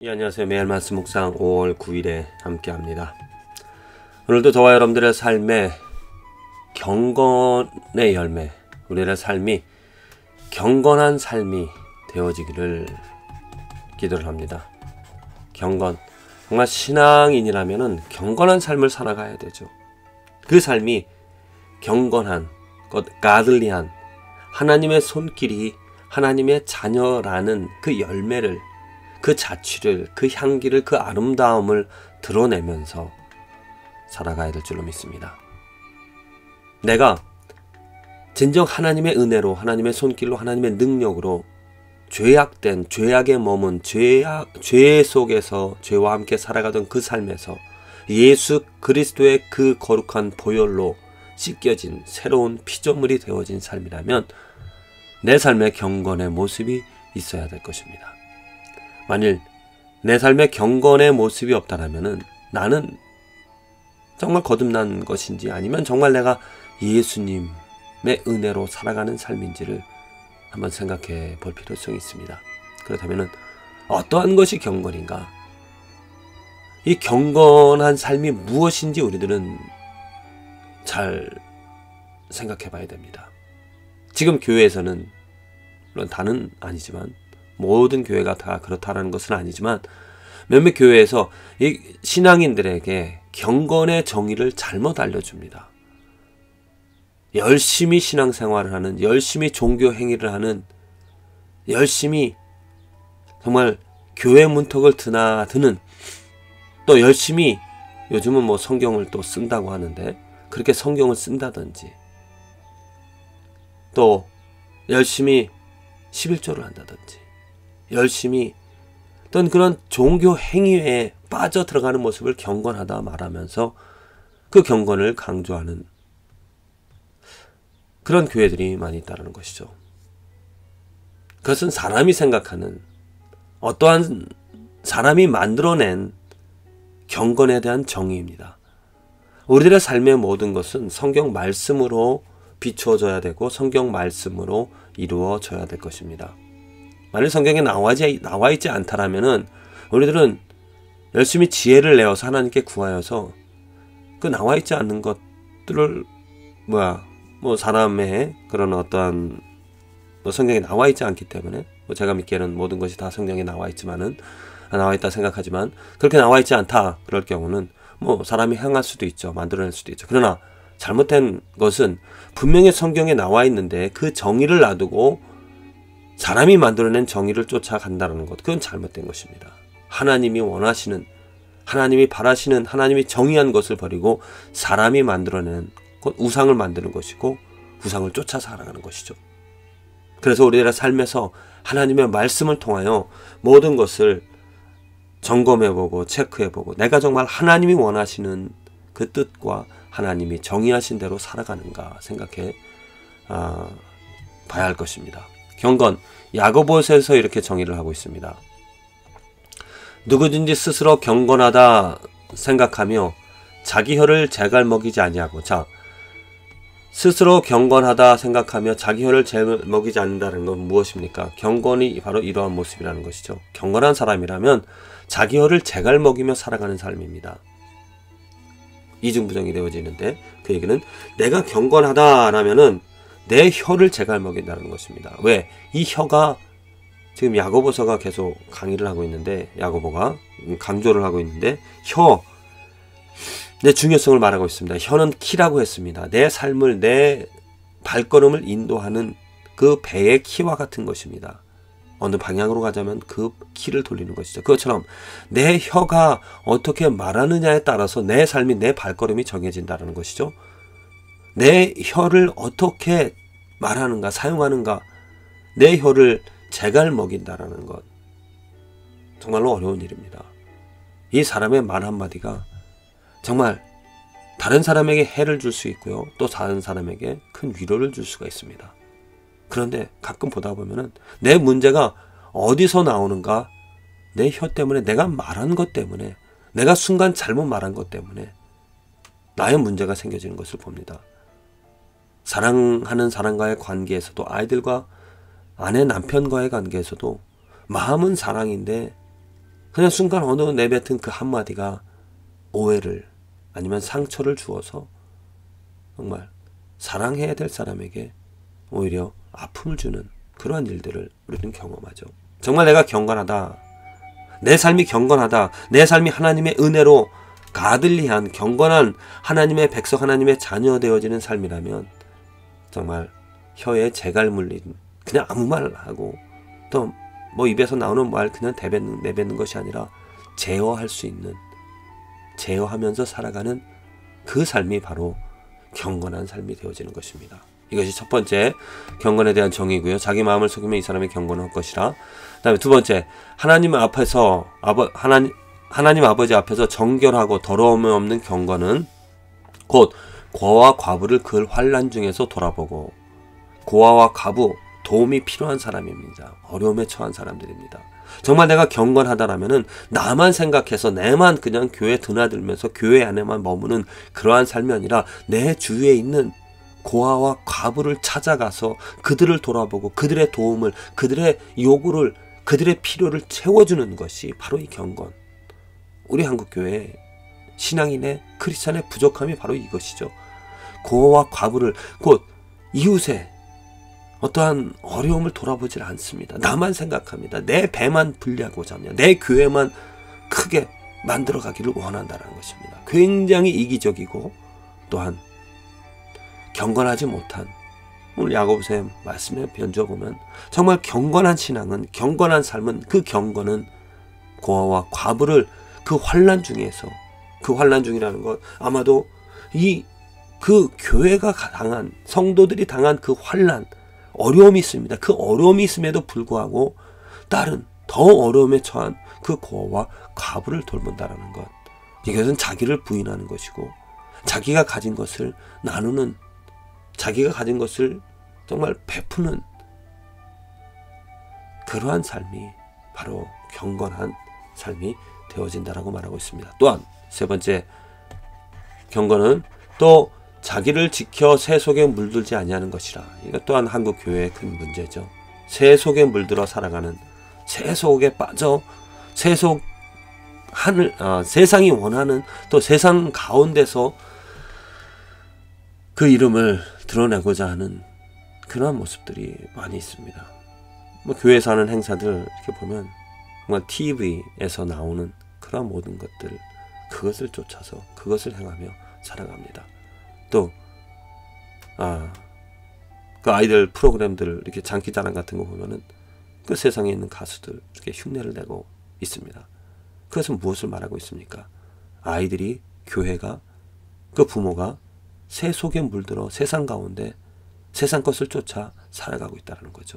예, 안녕하세요. 매일 말씀 묵상 5월 9일에 함께합니다. 오늘도 저와 여러분들의 삶에 경건의 열매, 우리의 삶이 경건한 삶이 되어지기를 기도를 합니다. 경건, 정말 신앙인이라면 경건한 삶을 살아가야 되죠. 그 삶이 경건한, 가들리한, 하나님의 손길이 하나님의 자녀라는 그 열매를, 그 자취를, 그 향기를, 그 아름다움을 드러내면서 살아가야 될 줄로 믿습니다. 내가 진정 하나님의 은혜로, 하나님의 손길로, 하나님의 능력으로 죄악된, 죄악에 머문 죄 속에서 죄와 함께 살아가던 그 삶에서 예수 그리스도의 그 거룩한 보혈로 씻겨진 새로운 피조물이 되어진 삶이라면 내 삶의 경건의 모습이 있어야 될 것입니다. 만일 내 삶의 경건의 모습이 없다면 나는 정말 거듭난 것인지 아니면 정말 내가 예수님의 은혜로 살아가는 삶인지를 한번 생각해 볼 필요성이 있습니다. 그렇다면 어떠한 것이 경건인가? 이 경건한 삶이 무엇인지 우리들은 잘 생각해 봐야 됩니다. 지금 교회에서는 물론 다는 아니지만 모든 교회가 다 그렇다라는 것은 아니지만 몇몇 교회에서 이 신앙인들에게 경건의 정의를 잘못 알려줍니다. 열심히 신앙생활을 하는, 열심히 종교 행위를 하는, 열심히 정말 교회 문턱을 드나드는, 또 열심히 요즘은 뭐 성경을 또 쓴다고 하는데 그렇게 성경을 쓴다든지, 또 열심히 11조를 한다든지, 열심히 어떤 그런 종교 행위에 빠져 들어가는 모습을 경건하다 말하면서 그 경건을 강조하는 그런 교회들이 많이 있다는 것이죠. 그것은 사람이 생각하는, 어떠한 사람이 만들어낸 경건에 대한 정의입니다. 우리들의 삶의 모든 것은 성경 말씀으로 비추어져야 되고 성경 말씀으로 이루어져야 될 것입니다. 만일 성경에 나와 있지 않다라면은 우리들은 열심히 지혜를 내어서 하나님께 구하여서 그 나와 있지 않는 것들을 사람의 그런 어떠한 성경에 나와 있지 않기 때문에 제가 믿기에는 모든 것이 다 성경에 나와 있지만은 나와 있다 생각하지만 그렇게 나와 있지 않다 그럴 경우는 사람이 행할 수도 있죠. 만들어낼 수도 있죠. 그러나 잘못된 것은 분명히 성경에 나와 있는데 그 정의를 놔두고 사람이 만들어낸 정의를 쫓아간다는 것, 그건 잘못된 것입니다. 하나님이 원하시는, 하나님이 바라시는, 하나님이 정의한 것을 버리고 사람이 만들어낸 것, 우상을 만드는 것이고 우상을 쫓아 살아가는 것이죠. 그래서 우리들의 삶에서 하나님의 말씀을 통하여 모든 것을 점검해보고 체크해보고 내가 정말 하나님이 원하시는 그 뜻과 하나님이 정의하신 대로 살아가는가 생각해 봐야 할 것입니다. 경건, 야고보서에서 이렇게 정의를 하고 있습니다. 누구든지 스스로 경건하다 생각하며 자기 혀를 제갈먹이지 아니하고, 스스로 경건하다 생각하며 자기 혀를 제갈먹이지 않는다는 건 무엇입니까? 경건이 바로 이러한 모습이라는 것이죠. 경건한 사람이라면 자기 혀를 제갈먹이며 살아가는 삶입니다. 이중부정이 되어지는데 그 얘기는 내가 경건하다라면은 내 혀를 제갈먹인다는 것입니다. 왜? 이 혀가 지금 야고보서가 계속 강의를 하고 있는데 야고보가 강조를 하고 있는데 내 중요성을 말하고 있습니다. 혀는 키라고 했습니다. 내 삶을, 내 발걸음을 인도하는 그 배의 키와 같은 것입니다. 어느 방향으로 가자면 그 키를 돌리는 것이죠. 그것처럼 내 혀가 어떻게 말하느냐에 따라서 내 삶이, 내 발걸음이 정해진다는 것이죠. 내 혀를 어떻게 말하는가, 사용하는가, 내 혀를 제갈먹인다라는 것, 정말로 어려운 일입니다. 이 사람의 말 한마디가 정말 다른 사람에게 해를 줄 수 있고요, 또 다른 사람에게 큰 위로를 줄 수가 있습니다. 그런데 가끔 보다 보면은 내 문제가 어디서 나오는가, 내 혀 때문에, 내가 말한 것 때문에, 내가 순간 잘못 말한 것 때문에 나의 문제가 생겨지는 것을 봅니다. 사랑하는 사람과의 관계에서도, 아이들과 아내 남편과의 관계에서도 마음은 사랑인데 그냥 순간 어느 내뱉은 그 한마디가 오해를 아니면 상처를 주어서 정말 사랑해야 될 사람에게 오히려 아픔을 주는 그러한 일들을 우리는 경험하죠. 정말 내가 경건하다, 내 삶이 경건하다, 내 삶이 하나님의 은혜로 가들리한 경건한 하나님의 백성, 하나님의 자녀 되어지는 삶이라면 정말 혀에 재갈 물린 그냥 아무 말 하고 또 뭐 입에서 나오는 말 그냥 내뱉는 것이 아니라 제어할 수 있는, 제어하면서 살아가는 그 삶이 바로 경건한 삶이 되어지는 것입니다. 이것이 첫 번째 경건에 대한 정의고요. 자기 마음을 속이면 이 사람이 경건할 것이라. 그 다음에 두 번째, 하나님 아버지 앞에서 정결하고 더러움이 없는 경건은 곧 고아와 과부를 그 환난 중에서 돌아보고, 고아와 과부 도움이 필요한 사람입니다. 어려움에 처한 사람들입니다. 정말 내가 경건하다라면은 나만 생각해서 내만 그냥 교회 드나들면서 교회 안에만 머무는 그러한 삶이 아니라 내 주위에 있는 고아와 과부를 찾아가서 그들을 돌아보고 그들의 도움을, 그들의 요구를, 그들의 필요를 채워주는 것이 바로 이 경건. 우리 한국교회 신앙인의 크리스찬의 부족함이 바로 이것이죠. 고아와 과부를, 곧 이웃의 어떠한 어려움을 돌아보질 않습니다. 나만 생각합니다. 내 배만 불리하고자 하며 내 교회만 크게 만들어가기를 원한다는 것입니다. 굉장히 이기적이고 또한 경건하지 못한, 오늘 야고보서 말씀에 변주어보면 정말 경건한 신앙은, 경건한 삶은, 그 경건은 고아와 과부를 그 환난 중에서, 그 환난 중이라는 것 아마도 그 교회가 당한, 성도들이 당한 그 환난, 어려움이 있습니다. 그 어려움이 있음에도 불구하고 다른 더 어려움에 처한 그 고아와 과부를 돌본다라는 것, 이것은 자기를 부인하는 것이고 자기가 가진 것을 나누는, 자기가 가진 것을 정말 베푸는 그러한 삶이 바로 경건한 삶이 되어진다라고 말하고 있습니다. 또한 세 번째 경건은 또 자기를 지켜 새 속에 물들지 아니하는 것이라. 이것 또한 한국 교회의 큰 문제죠. 새 속에 물들어 살아가는, 새 속에 빠져 세상이 원하는, 또 세상 가운데서 그 이름을 드러내고자 하는 그런 모습들이 많이 있습니다. 뭐 교회에서 하는 행사들 이렇게 보면 정말 TV에서 나오는 그런 모든 것들, 그것을 쫓아서 그것을 행하며 살아갑니다. 또 그 아이들 프로그램들, 이렇게 장기자랑 같은 거 보면은 그 세상에 있는 가수들 이렇게 흉내를 내고 있습니다. 그것은 무엇을 말하고 있습니까? 아이들이, 교회가, 그 부모가 새 속에 물들어 세상 가운데 세상 것을 쫓아 살아가고 있다는 거죠.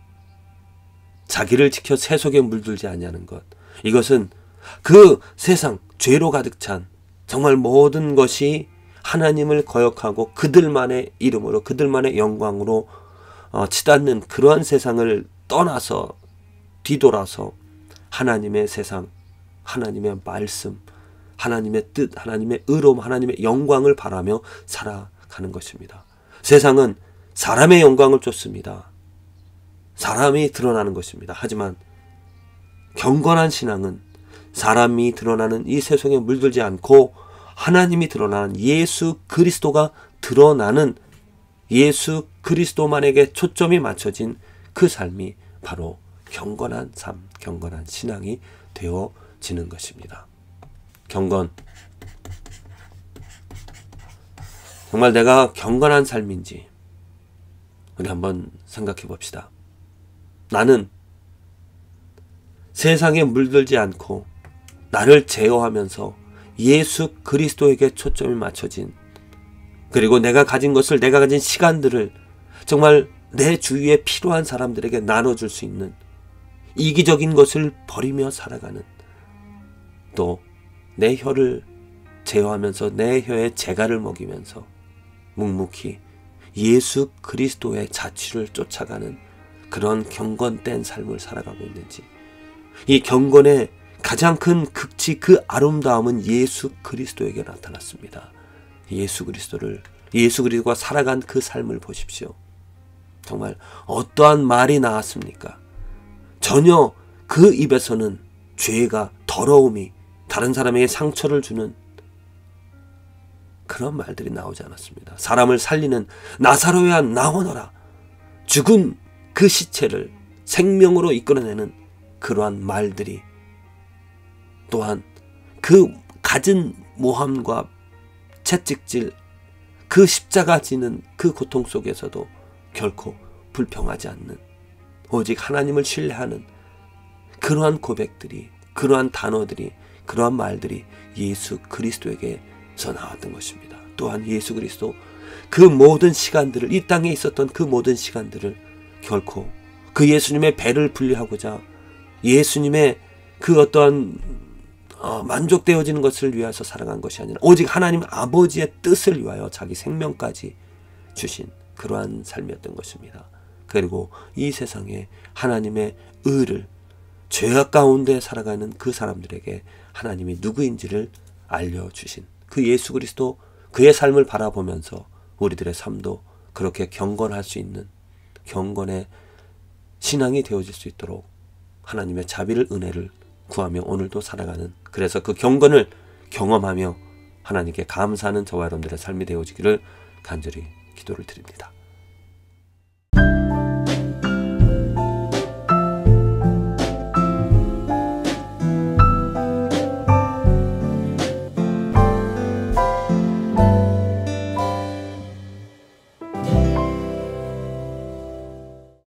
자기를 지켜 새 속에 물들지 아니하는 것, 이것은 그 세상 죄로 가득 찬 정말 모든 것이 하나님을 거역하고 그들만의 이름으로, 그들만의 영광으로 치닫는 그러한 세상을 떠나서 뒤돌아서 하나님의 세상, 하나님의 말씀, 하나님의 뜻, 하나님의 의로움, 하나님의 영광을 바라며 살아가는 것입니다. 세상은 사람의 영광을 쫓습니다. 사람이 드러나는 것입니다. 하지만 경건한 신앙은 사람이 드러나는 이 세상에 물들지 않고 하나님이 드러나는, 예수 그리스도가 드러나는, 예수 그리스도만에게 초점이 맞춰진 그 삶이 바로 경건한 삶, 경건한 신앙이 되어지는 것입니다. 경건, 정말 내가 경건한 삶인지 우리 한번 생각해 봅시다. 나는 세상에 물들지 않고 나를 제어하면서 예수 그리스도에게 초점이 맞춰진, 그리고 내가 가진 것을, 내가 가진 시간들을 정말 내 주위에 필요한 사람들에게 나눠줄 수 있는, 이기적인 것을 버리며 살아가는, 또 내 혀를 제어하면서 내 혀에 재갈을 먹이면서 묵묵히 예수 그리스도의 자취를 쫓아가는 그런 경건된 삶을 살아가고 있는지, 이 경건의 가장 큰 극치, 그 아름다움은 예수 그리스도에게 나타났습니다. 예수 그리스도가 살아간 그 삶을 보십시오. 정말 어떠한 말이 나왔습니까? 전혀 그 입에서는 죄가 더러움이 다른 사람에게 상처를 주는 그런 말들이 나오지 않았습니다. 사람을 살리는 나사로야 나오너라. 죽은 그 시체를 생명으로 이끌어내는 그러한 말들이, 또한 그 갖은 모함과 채찍질, 그 십자가 지는 그 고통 속에서도 결코 불평하지 않는, 오직 하나님을 신뢰하는 그러한 고백들이, 그러한 단어들이, 그러한 말들이 예수 그리스도에게서 나왔던 것입니다. 또한 예수 그리스도 그 모든 시간들을, 이 땅에 있었던 그 모든 시간들을 결코 그 예수님의 배를 분리하고자, 예수님의 그 어떠한 만족되어지는 것을 위해서 살아간 것이 아니라 오직 하나님 아버지의 뜻을 위하여 자기 생명까지 주신 그러한 삶이었던 것입니다. 그리고 이 세상에 하나님의 의를, 죄악 가운데 살아가는 그 사람들에게 하나님이 누구인지를 알려주신 그 예수 그리스도, 그의 삶을 바라보면서 우리들의 삶도 그렇게 경건할 수 있는 경건의 신앙이 되어질 수 있도록 하나님의 자비를, 은혜를 구하며 오늘도 살아가는, 그래서 그 경건을 경험하며 하나님께 감사하는 저와 여러분들의 삶이 되어지기를 간절히 기도를 드립니다.